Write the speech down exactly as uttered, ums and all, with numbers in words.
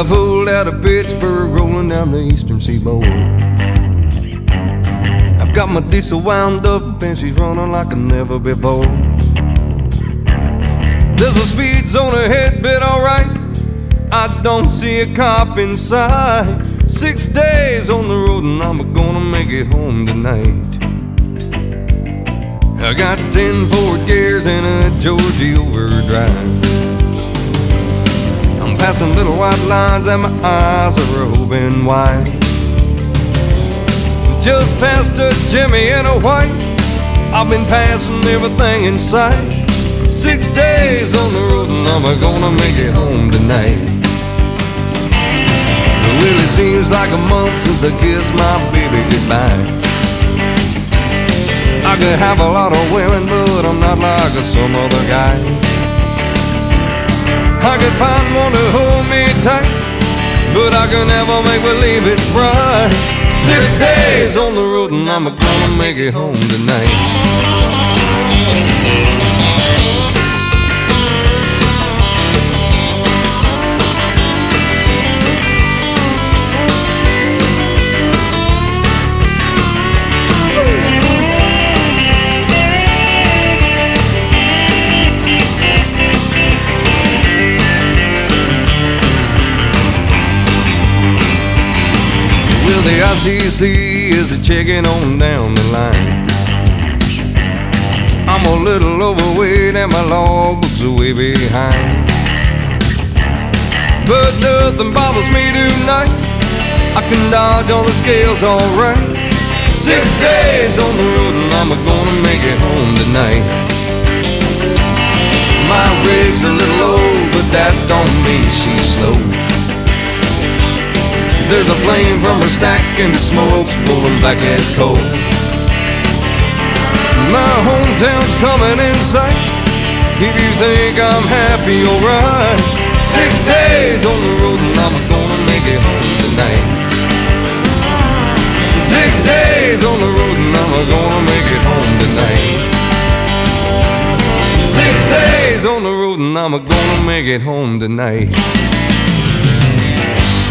I pulled out of Pittsburgh, rolling down the eastern seaboard. I've got my diesel wound up and she's running like never before. There's a speed zone ahead, but alright, I don't see a cop in sight. Six days on the road and I'm gonna make it home tonight. I got ten forward gears and a Georgie overdrive. I'm passing little white lines and my eyes are open wide. Just past a Jimmy and a white, I've been passing everything in sight. Six days on the road and I'm gonna make it home tonight. It really seems like a month since I kissed my baby goodbye. I could have a lot of women, but I'm not like some other guy. I could find one to hold me tight, but I can never make believe it's right. Six days on the road and I'm gonna make it home tonight. Well, the I C C is a checking on down the line. I'm a little overweight and my logbook's way behind, but nothing bothers me tonight. I can dodge all the scales alright. Six days on the road and I'm gonna make it home tonight. My rig's a little old, but that don't mean she's slow. There's a flame from her stack and the smoke's rolling back as coal. My hometown's coming in sight. If you think I'm happy, alright. Six days on the road and I'm gonna make it home tonight. Six days on the road and I'm gonna make it home tonight. Six days on the road and I'm gonna make it home tonight.